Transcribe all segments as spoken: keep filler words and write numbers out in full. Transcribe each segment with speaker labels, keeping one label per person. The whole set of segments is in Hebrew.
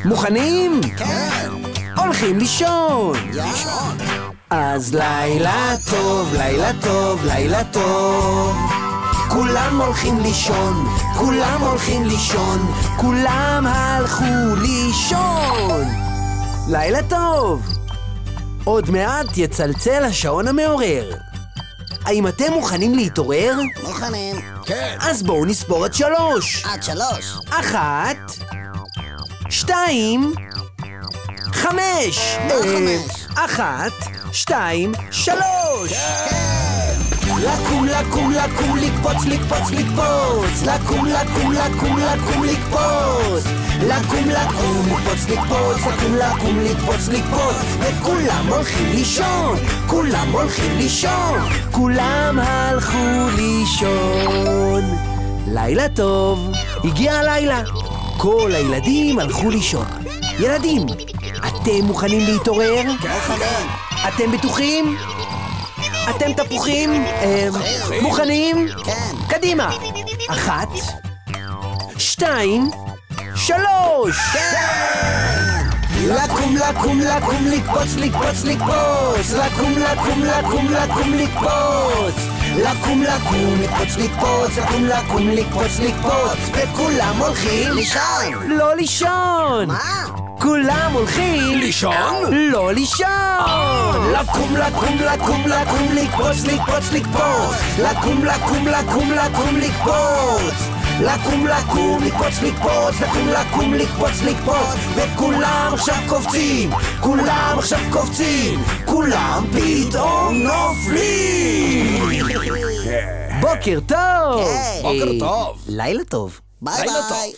Speaker 1: מוכנים?
Speaker 2: כן.
Speaker 1: הולכים לישון.
Speaker 2: לישון.
Speaker 1: אז לילה טוב, לילה טוב, לילה טוב. כולם הולכים לישון, כולם הולכים לישון, כולם הלכו לישון. לילה טוב. עוד מעט יצלצל השעון המעורר. האם אתם מוכנים להתעורר?
Speaker 2: מוכנים.
Speaker 3: כן.
Speaker 1: אז בואו נספור עד שלוש.
Speaker 2: עד שלוש.
Speaker 1: אחת, שתיים, חמש.
Speaker 2: מה חמש?
Speaker 1: אחת, שתיים, שלוש.
Speaker 2: כן.
Speaker 1: לקום, לקום, לקום, לקפוץ, לקפוץ, לקפוץ. לקום, לקום, לקום, לקום, לקפוץ. לקום, לקום, לקפוץ, לקפוץ. לקום, לקום, לקפוץ, לקפוץ. וכולם הולכים לישון. כולם הולכים לישון. כולם הלכו לישון. לילה טוב. הגיע הלילה. כל הילדים הלכו לישון. ילדים, אתם מוכנים להתעורר?
Speaker 2: מוכנים.
Speaker 1: אתם בטוחים? אתם תפוחים? אה, מוכנים?
Speaker 2: כן.
Speaker 1: קדימה. אחת, שתיים, שלוש.
Speaker 2: כן.
Speaker 1: לקום, לקום, לקום, לקפוץ, לקפוץ, לקפוץ. לקום, לקום, לקום, לקום, לקפוץ. לקום, לקום, לקפוץ, לקפוץ. לקום, לקום, לקפוץ, לקפוץ. וכולם הולכים
Speaker 2: לישון.
Speaker 1: לא לישון.
Speaker 2: מה?
Speaker 1: כולם הולכים
Speaker 3: לישון?
Speaker 1: לא לישון. לקום, לקום, לקום, לקום, לקפוץ, לקפוץ, לקפוץ. לקום, לקום, לקום, לקום, לקפוץ. לקום, לקום, לקפוץ, לקפוץ. לקום, לקום, לקפוץ, לקפוץ. וכולם עכשיו קופצים. כולם עכשיו קופצים. כולם פתאום נופלים. בוקר טוב.
Speaker 2: היי.
Speaker 3: בוקר
Speaker 1: אה,
Speaker 3: טוב.
Speaker 1: לילה טוב.
Speaker 2: ביי
Speaker 3: לילה
Speaker 2: ביי.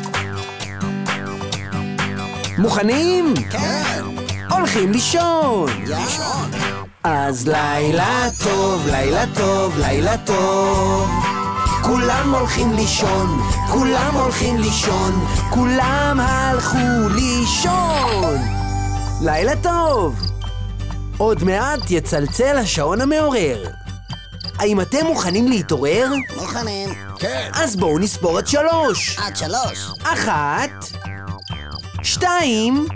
Speaker 1: מוכנים?
Speaker 2: כן.
Speaker 1: הולכים לישון.
Speaker 2: לישון.
Speaker 1: אז לילה טוב, לילה טוב, לילה טוב. כולם הולכים לישון, כולם הולכים לישון, כולם הלכו לישון. לילה טוב. עוד מעט יצלצל השעון המעורר. האם אתם מוכנים להתעורר?
Speaker 2: מוכנים.
Speaker 3: כן.
Speaker 1: אז בואו נספור עד שלוש.
Speaker 2: עד שלוש.
Speaker 1: אחת, שתיים,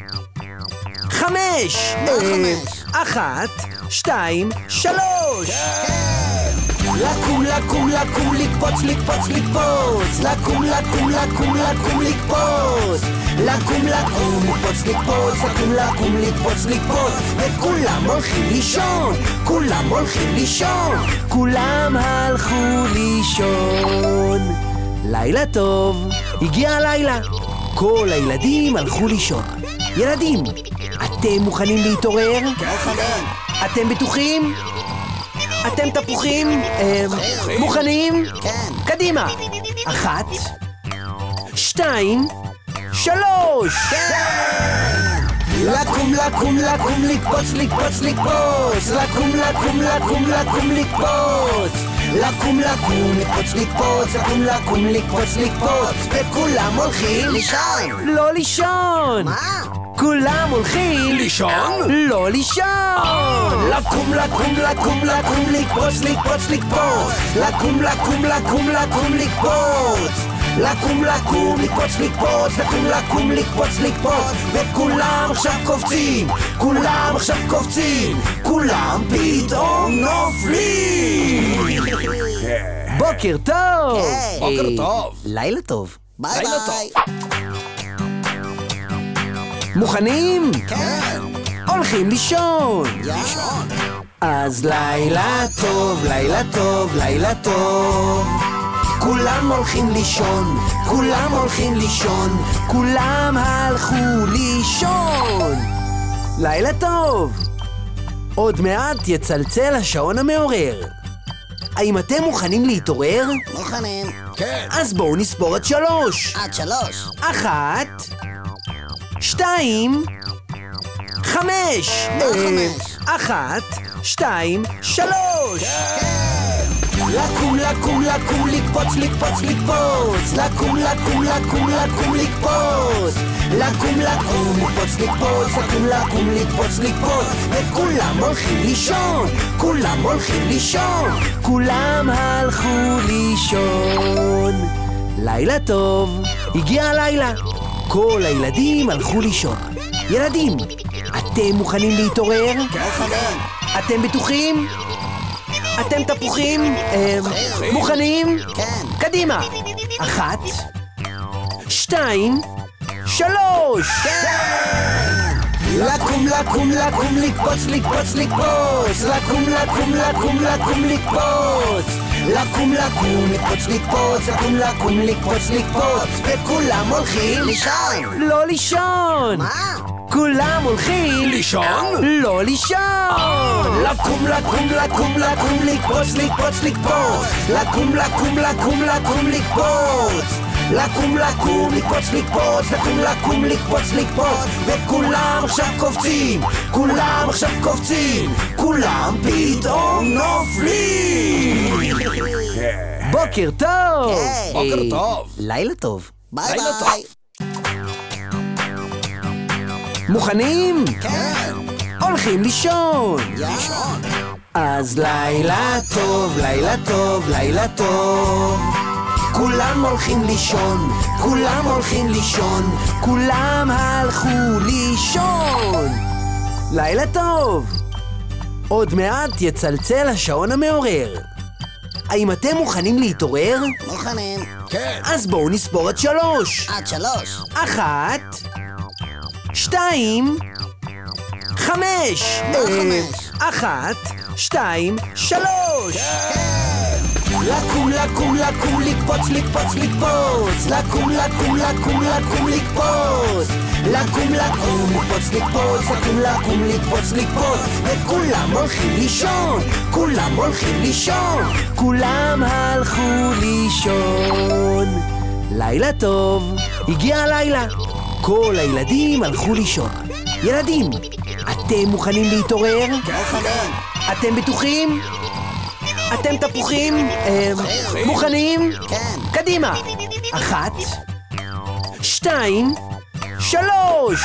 Speaker 1: חמש.
Speaker 2: מה חמש?
Speaker 1: אחת, שתיים, שלוש.
Speaker 2: כן.
Speaker 1: לקום, לקום, לקום, לקפוץ, לקפוץ, לקפוץ. לקום, לקום, לקום, לקום, לקפוץ. לקום, לקום, לקפוץ, לקפוץ. לקום, לקום, לקפוץ, לקפוץ. וכולם הולכים לישון. כולם הולכים לישון. כולם הלכו לישון. לילה טוב. הגיע הלילה. כל הילדים הלכו לישון. ילדים, אתם מוכנים להתעורר?
Speaker 2: מוכנים.
Speaker 1: אתם בטוחים? אתם תפוחים? אה, מוכנים?
Speaker 2: כן.
Speaker 1: קדימה. אחת, שתיים, שלוש.
Speaker 2: כן.
Speaker 1: לקום, לקום, לקום, לקפוץ, לקפוץ, לקפוץ. לקום, לקום, לקום, לקום, לקפוץ. לקום, לקום, לקפוץ, לקפוץ. לקום, לקום, לקפוץ, לקפוץ. וכולם הולכים
Speaker 2: לישון.
Speaker 1: לא לישון.
Speaker 2: מה?
Speaker 1: כולם הולכים
Speaker 3: לישון?
Speaker 1: לא לישון. לקום, לקום, לקום, לקום, לקפוץ, לקפוץ, לקפוץ. לקום, לקום, לקום, לקום, לקפוץ. לקום, לקום, לקפוץ, לקפוץ. לקום, לקום, לקפוץ, לקפוץ. וכולם עכשיו קופצים. כולם עכשיו קופצים. כולם פתאום נופלים. בוקר טוב.
Speaker 2: היי.
Speaker 3: בוקר
Speaker 1: אה,
Speaker 3: טוב.
Speaker 1: לילה טוב.
Speaker 2: ביי
Speaker 3: לילה
Speaker 2: ביי.
Speaker 1: מוכנים?
Speaker 2: כן.
Speaker 1: הולכים לישון.
Speaker 2: לישון.
Speaker 1: אז לילה טוב, לילה טוב, לילה טוב. כולם הולכים לישון, כולם הולכים לישון, כולם הלכו לישון. לילה טוב. עוד מעט יצלצל השעון המעורר. האם אתם מוכנים להתעורר?
Speaker 2: מוכנים.
Speaker 3: כן.
Speaker 1: אז בואו נספור עד שלוש.
Speaker 2: עד שלוש.
Speaker 1: אחת, שתיים, חמש.
Speaker 2: מה חמש?
Speaker 1: אחת, שתיים, שלוש.
Speaker 2: כן.
Speaker 1: לקום, לקום, לקום, לקפוץ, לקפוץ, לקפוץ. לקום, לקום, לקום, לקום, לקפוץ. לקום, לקום, לקפוץ, לקפוץ. לקום, לקום, לקפוץ, לקפוץ. וכולם הולכים לישון. כולם הולכים לישון. כולם הלכו לישון. לילה טוב. הגיע הלילה. כל הילדים הלכו לישון. ילדים, אתם מוכנים להתעורר?
Speaker 2: כן, חברים.
Speaker 1: אתם בטוחים? אתם תפוחים? אה, מוכנים?
Speaker 2: כן.
Speaker 1: קדימה. אחת, שתיים, שלוש.
Speaker 2: כן!
Speaker 1: לקום, לקום, לקום, לקפוץ, לקפוץ, לקפוץ. לקום, לקום, לקום, לקום, לקפוץ. לקום, לקום, לקפוץ, לקפוץ. לקום, לקום, לקפוץ, לקפוץ. וכולם הולכים
Speaker 2: לישון!
Speaker 1: לא לישון.
Speaker 2: מה?
Speaker 1: כולם הולכים
Speaker 3: לישון?
Speaker 1: לא לישון. לקום, לקום, לקום, לקום, לקפוץ, לקפוץ, לקפוץ. לקום, לקום, לקום, לקום, לקפוץ. לקום, לקום, לקפוץ, לקפוץ. לקום, לקום, לקפוץ, לקפוץ. וכולם עכשיו קופצים, כולם עכשיו קופצים, כולם פתאום נופלים. בוקר טוב.
Speaker 2: היי.
Speaker 3: בוקר טוב.
Speaker 1: לילה טוב.
Speaker 2: ביי
Speaker 3: לילה
Speaker 2: ביי!
Speaker 1: מוכנים?
Speaker 2: כן!
Speaker 1: הולכים לישון.
Speaker 2: לישון!
Speaker 1: אז לילה טוב, לילה טוב, לילה טוב. כולם הולכים לישון, כולם הולכים לישון, כולם הלכו לישון. לילה טוב. עוד מעט יצלצל השעון המעורר. האם אתם מוכנים להתעורר?
Speaker 2: מוכנים!
Speaker 3: כן.
Speaker 1: אז בואו נספור עד שלוש.
Speaker 2: עד שלוש!
Speaker 1: אחת, שתיים, חמש.
Speaker 2: מה
Speaker 1: אה,
Speaker 2: חמש?
Speaker 1: אחת, שתיים, שלוש. לקום, לקום, לקום, לקפוץ, לקפוץ, לקפוץ. לקום, לקום, לקום, לקום, לקפוץ. לקום, לקום, לקפוץ, לקפוץ. לקום, לקום, לקפוץ, לקפוץ. וכולם הולכים לישון, כולם הולכים לישון, כולם הלכו לישון. לילה טוב. הגיע הלילה. כל הילדים הלכו לישון. ילדים, אתם מוכנים להתעורר?
Speaker 2: כן, חברים.
Speaker 1: אתם בטוחים? אתם תפוחים? אה, מוכנים?
Speaker 2: כן.
Speaker 1: קדימה. אחת, שתיים, שלוש.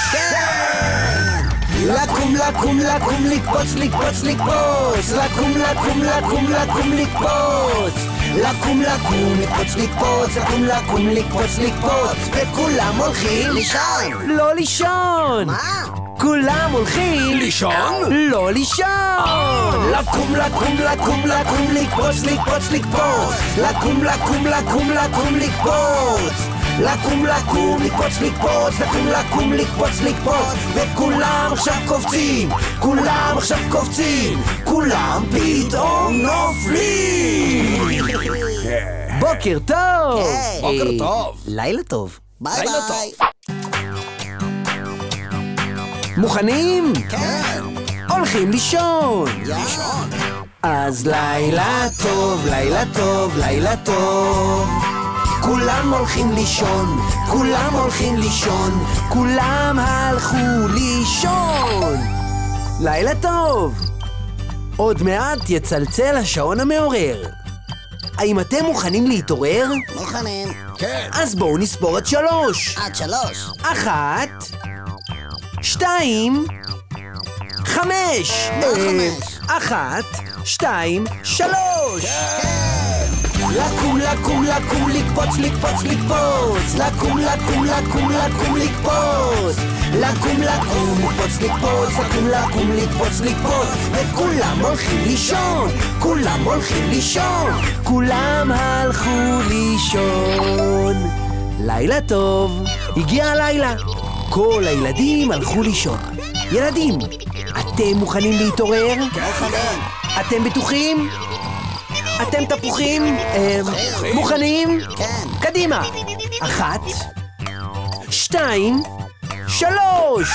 Speaker 1: לקום, לקום, לקום, לקפוץ, לקפוץ, לקפוץ. לקום, לקום, לקום, לקום, לקפוץ. לקום, לקום, לקפוץ, לקפוץ. לקום, לקום, לקפוץ, לקפוץ. וכולם הולכים
Speaker 2: לישון!
Speaker 1: לא לישון.
Speaker 2: מה?
Speaker 1: כולם הולכים
Speaker 3: לישון?
Speaker 1: לא לישון. לקום, לקום, לקום, לקום, לקפוץ, לקפוץ, לקפוץ. לקום, לקום, לקום, לקום, לקפוץ. לקום, לקום, לקפוץ, לקפוץ. לקום, לקום, לקפוץ, לקפוץ. וכולם עכשיו קופצים, כולם עכשיו קופצים, כולם פתאום נופלים. בוקר טוב.
Speaker 2: היי.
Speaker 3: בוקר טוב.
Speaker 1: לילה טוב.
Speaker 2: ביי
Speaker 3: לילה
Speaker 2: ביי!
Speaker 1: מוכנים?
Speaker 2: כן!
Speaker 1: הולכים לישון.
Speaker 2: לישון!
Speaker 1: אז לילה טוב, לילה טוב, לילה טוב. כולם הולכים לישון, כולם הולכים לישון, כולם הלכו לישון. לילה טוב. עוד מעט יצלצל השעון המעורר. האם אתם מוכנים להתעורר?
Speaker 2: מוכנים!
Speaker 3: כן.
Speaker 1: אז בואו נספור עד שלוש.
Speaker 2: עד שלוש!
Speaker 1: אחת, שתיים, חמש.
Speaker 2: מה
Speaker 1: אה,
Speaker 2: חמש?
Speaker 1: אחת, שתיים, שלוש. לקום, לקום, לקום, לקפוץ, לקפוץ, לקפוץ. לקום, לקום, לקום, לקום, לקפוץ. לקום, לקום, לקפוץ, לקפוץ. לקום, לקום, לקפוץ, לקפוץ. וכולם הולכים לישון, כולם הולכים לישון, כולם הלכו לישון. לילה טוב. הגיע הלילה. כל הילדים הלכו לישון. ילדים, אתם מוכנים להתעורר?
Speaker 2: כן, חברים.
Speaker 1: אתם בטוחים? אתם תפוחים? אה, מוכנים?
Speaker 2: כן.
Speaker 1: קדימה. אחת, שתיים, שלוש.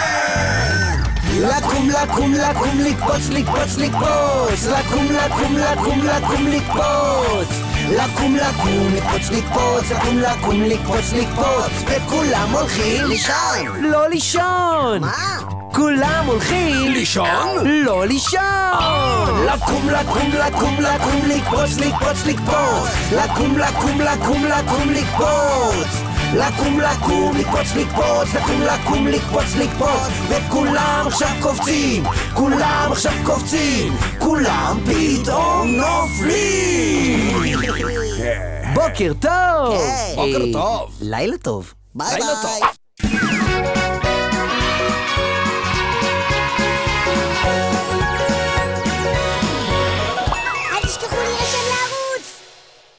Speaker 1: לקום, לקום, לקום, לקפוץ, לקפוץ, לקפוץ. לקום, לקום, לקום, לקום, לקפוץ. לקום, לקום, לקפוץ, לקפוץ. לקום, לקום, לקפוץ, לקפוץ. וכולם הולכים
Speaker 2: לישון!
Speaker 1: לא לישון.
Speaker 2: מה?
Speaker 1: כולם הולכים
Speaker 3: לישון?
Speaker 1: לא לישון. לקום, לקום, לקום, לקום, לקפוץ, לקפוץ, לקפוץ. לקום, לקום, לקום, לקום, לקפוץ. לקום, לקום, לקפוץ, לקפוץ. לקום, לקום, לקפוץ, לקפוץ. וכולם עכשיו קופצים, כולם עכשיו קופצים, כולם פתאום נופלים. בוקר טוב.
Speaker 2: היי.
Speaker 3: בוקר טוב.
Speaker 1: לילה טוב.
Speaker 2: ביי
Speaker 3: לילה
Speaker 2: ביי.
Speaker 3: טוב.